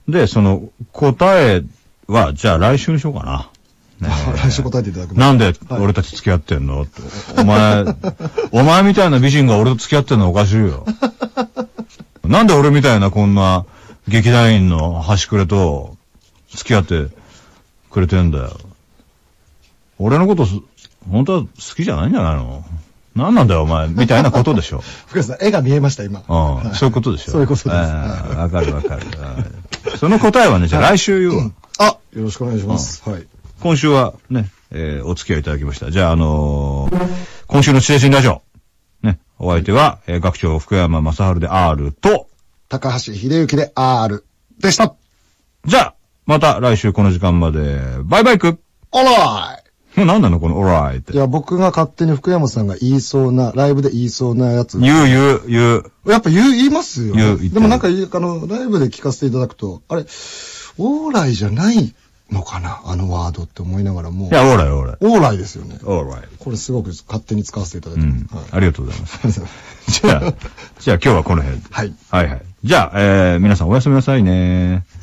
で、その答えは、じゃあ来週にしようかな。 ね、来週答えていただく。 なんで俺たち付き合ってんの、はい、お前、お前みたいな美人が俺と付き合ってんのおかしいよ。なんで俺みたいなこんな劇団員の端くれと付き合ってくれてんだよ。俺のこと本当は好きじゃないんじゃないの？なんなんだよお前みたいなことでしょ。 福山さん、絵が見えました今。 うん、はい、そういうことでしょ。 そういうことです。 わかるわかる。その答えはね、じゃあ来週言うわ、うん。 あ、よろしくお願いします。うん、はい。 今週はね、えー、お付き合いいただきました。じゃあ、あのー、今週の地底新ラジオ。ね、お相手は、えー、学長福山雅治で R と、 高橋秀幸で R でした。 じゃあ、また来週この時間まで、バイバイク。 オーライ何なのこのオーライって。 いや、僕が勝手に福山さんが言いそうな、ライブで言いそうなやつ。 言う、言う、言う。 やっぱ言う、言いますよ、ね。 言う、言でもなんか、あの、ライブで聞かせていただくと、あれ、オーライじゃないのかなあのワードって思いながらも。 いや、オーライ、オーライ。 オーライですよね。 オーライ。 これすごく勝手に使わせていただいて、 うんはい、ありがとうございます。じゃあ、じゃあ今日はこの辺で。 はい。 はいはい。じゃあ、えー、皆さんおやすみなさいね。